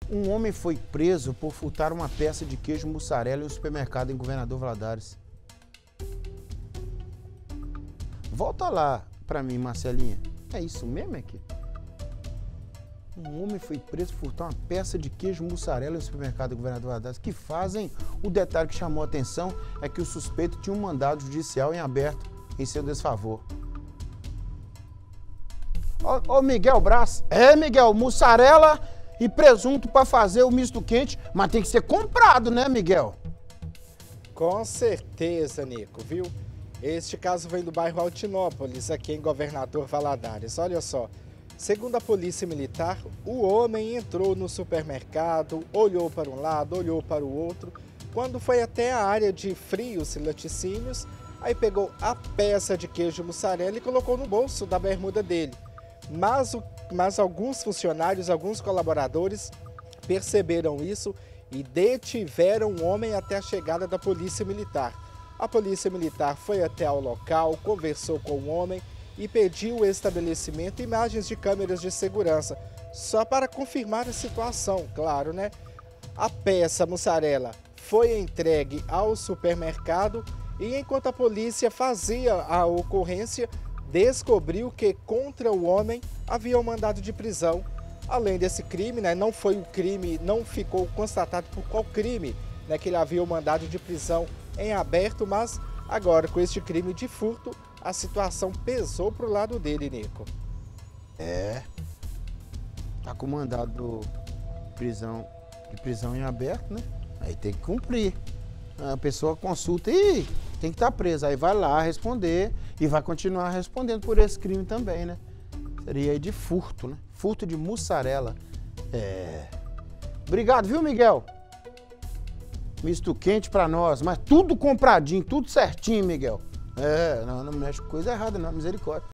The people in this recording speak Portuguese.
Um homem foi preso por furtar uma peça de queijo mussarela em um supermercado em Governador Valadares. Volta lá pra mim, Marcelinha. É isso mesmo, aqui? Um homem foi preso por furtar uma peça de queijo mussarela em um supermercado em Governador Valadares. Que fazem? O detalhe que chamou a atenção é que o suspeito tinha um mandado judicial em aberto em seu desfavor. Ô Miguel Brás, Miguel, mussarela e presunto para fazer o misto quente, mas tem que ser comprado, né, Miguel? Com certeza, Nico, viu? Este caso vem do bairro Altinópolis, aqui em Governador Valadares. Olha só, segundo a polícia militar, o homem entrou no supermercado, olhou para um lado, olhou para o outro. Quando foi até a área de frios e laticínios, aí pegou a peça de queijo mussarela e colocou no bolso da bermuda dele. Mas alguns funcionários, alguns colaboradores perceberam isso e detiveram o homem até a chegada da polícia militar. A polícia militar foi até ao local, conversou com o homem e pediu ao estabelecimento imagens de câmeras de segurança, só para confirmar a situação, claro, né? A peça mussarela foi entregue ao supermercado e enquanto a polícia fazia a ocorrência, descobriu que contra o homem havia um mandado de prisão. Além desse crime, né, não foi o crime, não ficou constatado por qual crime, né, que ele havia um mandado de prisão em aberto, mas agora com este crime de furto, a situação pesou pro lado dele, Nico. Tá com mandado de prisão em aberto, né? Aí tem que cumprir. A pessoa consulta e tem que estar presa. Aí vai lá responder e vai continuar respondendo por esse crime também, né? Seria aí de furto, né? Furto de mussarela. Obrigado, viu, Miguel? Misto quente pra nós, mas tudo compradinho, tudo certinho, Miguel. Não mexe com coisa errada não, misericórdia.